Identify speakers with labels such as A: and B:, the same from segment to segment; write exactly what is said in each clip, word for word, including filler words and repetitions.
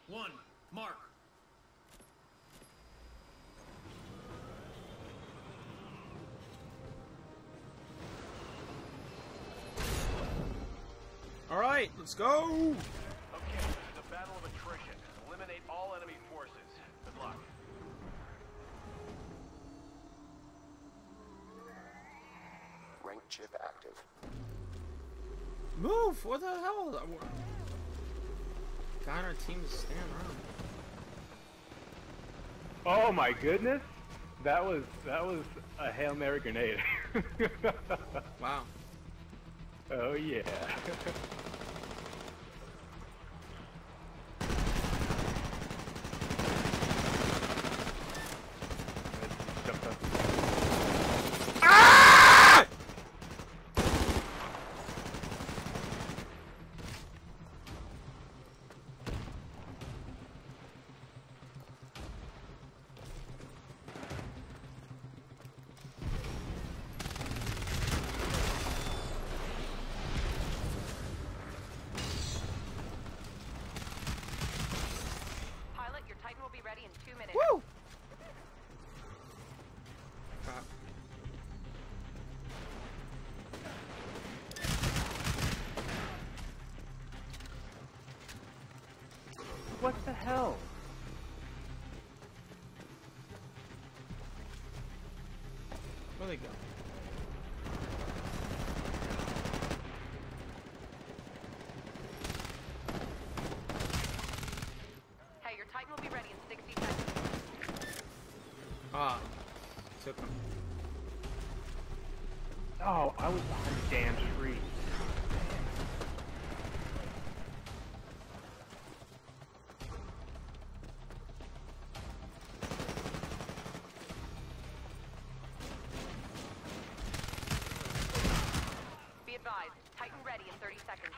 A: One, mark.
B: All right, let's go.
C: Okay, this is a battle of attrition. Eliminate all enemy forces. Good luck.
D: Rank chip active.
B: Move! What the hell? Guy on our team is standing around.
E: Oh my goodness! That was that was a Hail Mary grenade.
B: Wow.
E: Oh yeah. Jumped up.
B: Ah!
F: Pilot, your Titan will be ready in two minutes.
B: Woo! Crap.
E: What the hell?
B: Where'd they go?
F: Hey, your Titan will be ready in sixty seconds.
B: Ah, took him.
E: Oh, I was behind the damn tree.
F: Be advised, Titan ready in thirty seconds.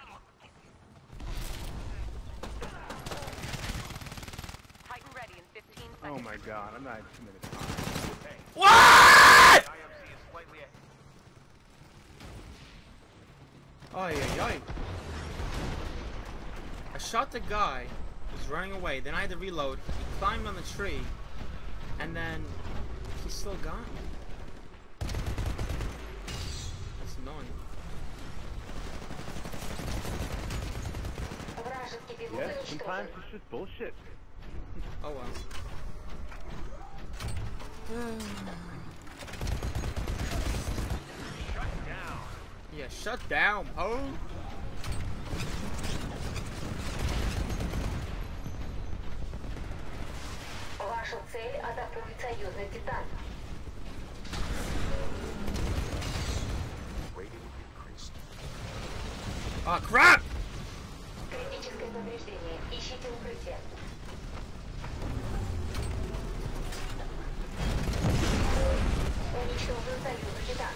F: Titan ready in fifteen seconds.
E: Oh my god, I'm not two minutes behind.
B: What?
C: I M C is slightly ahead.
B: Ay, ay, ay. I shot the guy who was running away, then I had to reload. He climbed on the tree, and then he's still gone. That's annoying.
E: Yeah, sometimes it's just bullshit.
B: Oh well.
C: Shut down.
B: Yeah, shut down, ho!
G: Ваша цель — атакует союзный Титан.
D: Rating increased.
B: Ah, crap!
G: Критическое повреждение. Ищите укрытие. Уничтожен союзный Титан.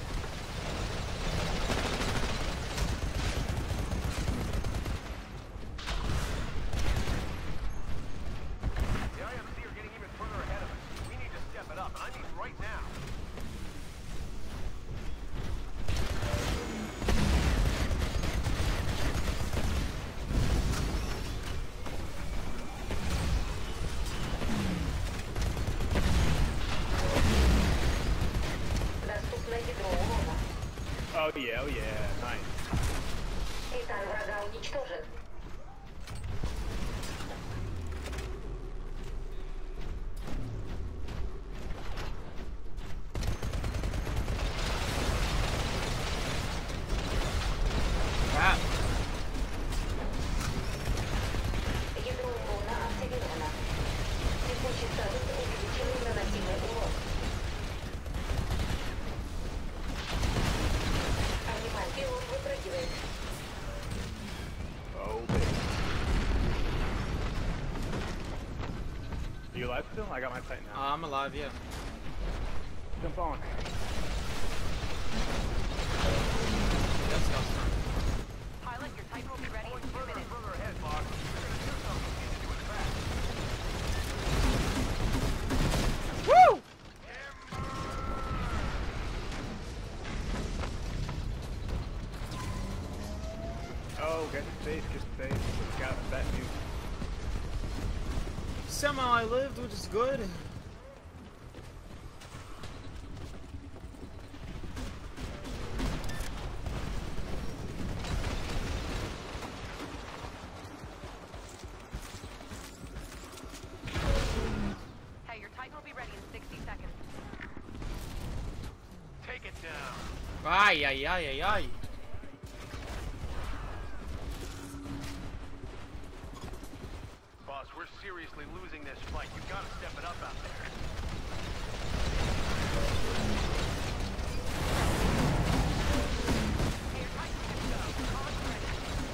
C: The I M C are getting even further ahead of us. We need to step it up, and I mean right now.
G: Доступно ядро урона.
E: Oh yeah, oh yeah, nice.
G: Титан врага уничтожен.
B: Crap.
G: Ядро урона активировано. Текущий статус увеличенный наносимый урон. Анималь-пилот выпрыгивает.
E: Oh baby. Are you alive still? I got my Titan now.
B: Uh, I'm alive, yeah.
E: Jump on.
B: That's not fun.
F: Pilot, your Titan will be ready in two
C: Further and
F: minutes.
C: further ahead, Fox. You're gonna do something. You need to do it fast.
B: Woo!
E: Oh, get safe, get safe. Got that nuke.
B: semi lived, which is good.
F: Hey, your Titan will be ready in sixty seconds.
C: Take it down.
B: Ay, ay, ay, ay, ay.
C: Boss, we're seriously losing this fight. You've got to step it up out there.
F: Hey, your Titan's good to go. Call it ready.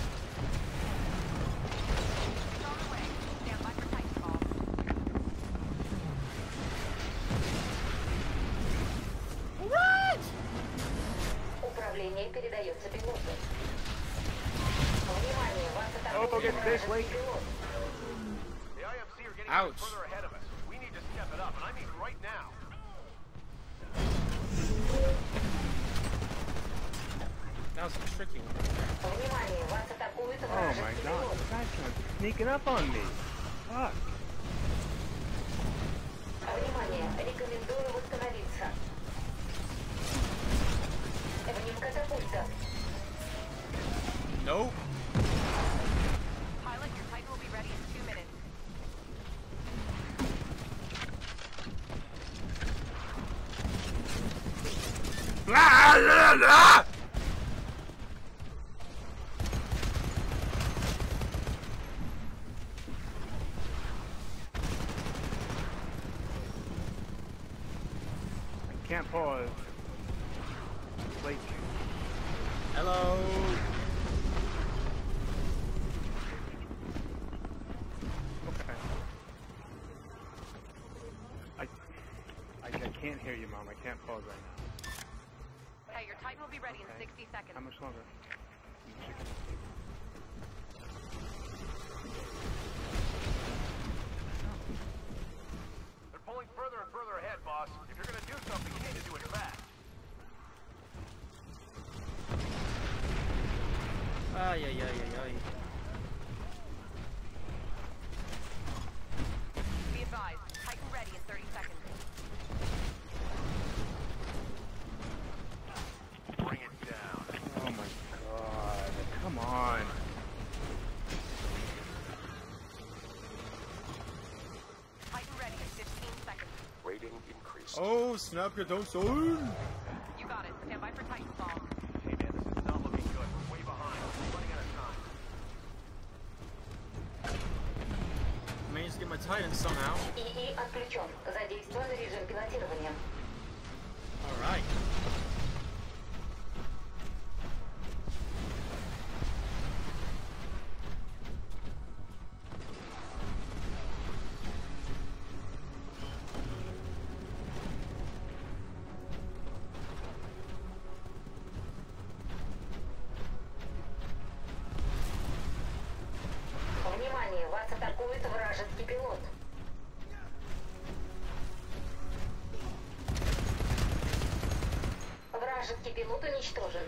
F: It's on the way. Stand by for Titanfall.
G: Управление передается пилоту. Внимание, вас
E: Oh,
G: атакует
E: get this,
G: вражеский
E: Lake.
G: пилот.
C: The I M C are getting
B: Ouch.
C: even further ahead of us. We need to step it up, and I mean right now.
B: That was a tricky one.
G: Внимание, вас атакует
E: Oh my
G: вражеский
E: god,
G: пилот.
E: this guy's trying to sneaking up on me. Fuck.
G: Внимание, рекомендую восстановиться. В нем катапульта.
B: Nope.
F: Pilot, your Titan will be ready in two minutes.
B: Blah, blah, blah.
E: I can't pause. Lake.
B: Hello.
E: Okay. I, I, I can't hear you, Mom. I can't pause right now.
F: Hey, your Titan will be ready in
E: Okay.
F: sixty seconds.
E: How much longer?
C: They're pulling further and further ahead, boss. If you're gonna do something, you need to do it fast.
B: Ay, ay, ay, ay, ay.
F: Be advised, Titan ready in thirty seconds.
C: Bring it down.
E: Oh my god. Come on.
F: Titan ready in fifteen seconds.
D: Rating increased.
B: Oh, snap your toes, son.
F: You got it. Stand by for Titanfall.
C: Hey man, this is not looking good. We're way behind. We're running out of time.
B: Managed to get my Titan somehow.
G: ИИ отключен. Задействован режим пилотирования.
B: Alright.
G: Внимание, вас атакует вражеский пилот. Вражеский пилот уничтожен.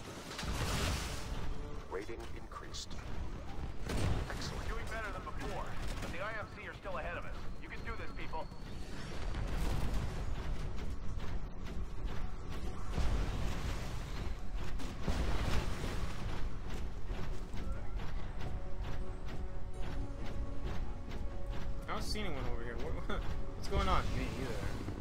D: Rating increased. Excellent.
C: We're doing better than before, but the I M C are still ahead of us. You can do this, people.
B: I don't see anyone over here. What, what's going on?
E: Me either.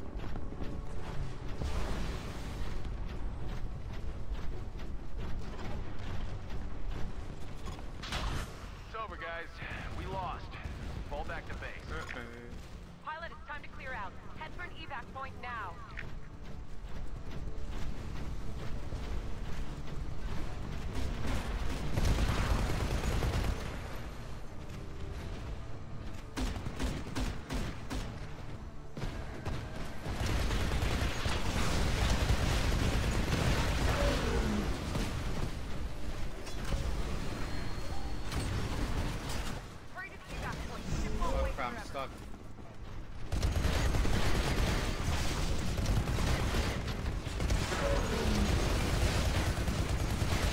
C: It's over, guys. We lost. Fall back to base.
B: Uh-uh.
F: Pilot, it's time to clear out. Head for an evac point now. Hurry to the evac point. You won't
B: Oh
F: wait
B: crap, I'm
F: forever.
B: stuck.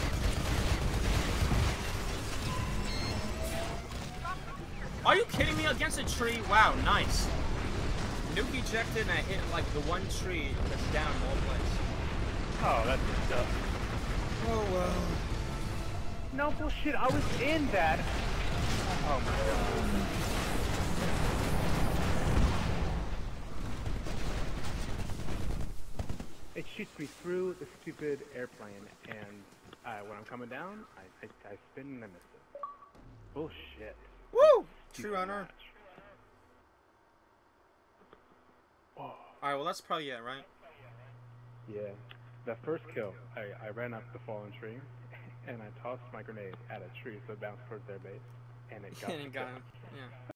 B: Are you kidding me? against a tree. Wow, nice. Nuke ejected and I hit like the one tree that's down in all place.
E: Oh, that's stuff.
B: Oh well.
E: No bullshit, I was in that. Oh my god. It shoots me through the stupid airplane, and uh, when I'm coming down, I, I, I spin and I miss it. Bullshit.
B: Woo!
E: Stupid
B: True runner.
E: match. Oh.
B: Alright, well that's probably it, right?
E: Yeah. The first kill, I, I ran up the fallen tree, and I tossed my grenade at a tree so it bounced towards their base, and it got
B: And it got
E: the
B: him. Yeah.